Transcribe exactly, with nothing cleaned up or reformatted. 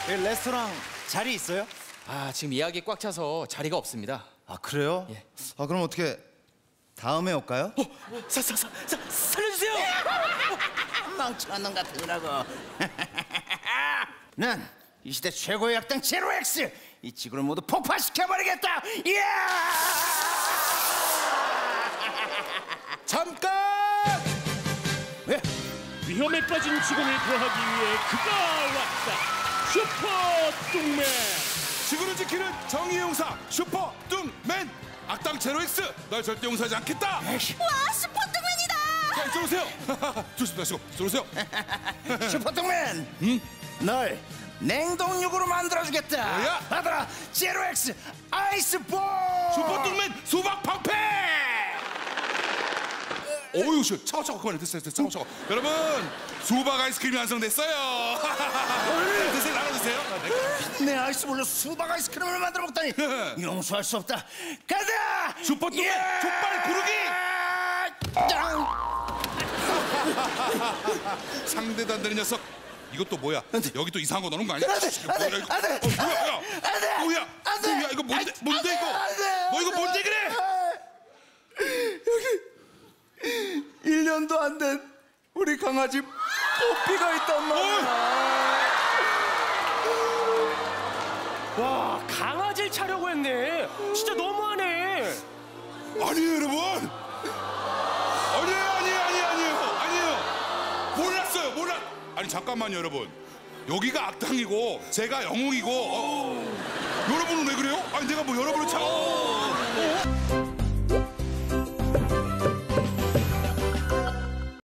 레스토랑 자리 있어요? 아, 지금 예약이 꽉 차서 자리가 없습니다. 아, 그래요? 예. 아, 그럼 어떻게 다음에 올까요? 어, 사, 사, 사, 사, 살려주세요! 멍청한 놈 같으라고. 난 이 시대 최고의 악당 제로엑스, 이 지구를 모두 폭파시켜버리겠다. 이야! 잠깐! 왜? 위험에 빠진 직원을 구하기 위해 그가 왔다. 슈퍼 뚱맨. 지구를 지키는 정의의 용사 슈퍼 뚱맨. 악당 제로엑스, 널 절대 용서하지 않겠다. 와, 슈퍼 뚱맨이다. 자, 이쪽으로 오세요. 조심 마시고 이쪽으로 오세요. 슈퍼통맨, 응? 널 냉동육으로 만들어주겠다. 뭐야? 받아라, 제로엑스 아이스볼. 슈퍼 뚱맨 수박 방패. 어유, 씨, 차고 차고 그만해. 됐어요, 됐어요. 차고 차고. 여러분, 수박 아이스크림이 완성됐어요. 드세요, 나눠 드세요. 내 아이스볼로 수박 아이스크림을 만들어 먹다니 용서할 수 없다. 가자, 슈퍼 뚱맨 족발 구르기. 상대도 안 되는 녀석. 이것도 뭐야? 여기 또 이상한 거 넣는 거 아니야? 안 돼, 안 돼, 뭐야 이거? 안 돼, 어, 뭐야? 야, 안 돼, 뭐야? 안 돼, 뭐야 이거 뭔데? 뭔데 이거? 안 돼, 뭐 이거 안 돼. 뭔데 그래? 일 년도 안 된 우리 강아지 뽀삐가 있단 말이야. 와, 강아지를 차려고 했네. 진짜 너무하네. 아니에요 여러분. 아니에요 아니에요 아니에요 아니에요 아니에요. 몰랐어요 몰랐. 아니 잠깐만요 여러분. 여기가 악당이고 제가 영웅이고 어. 여러분은 왜 그래요? 아니 내가 뭐 여러분을 차. 어.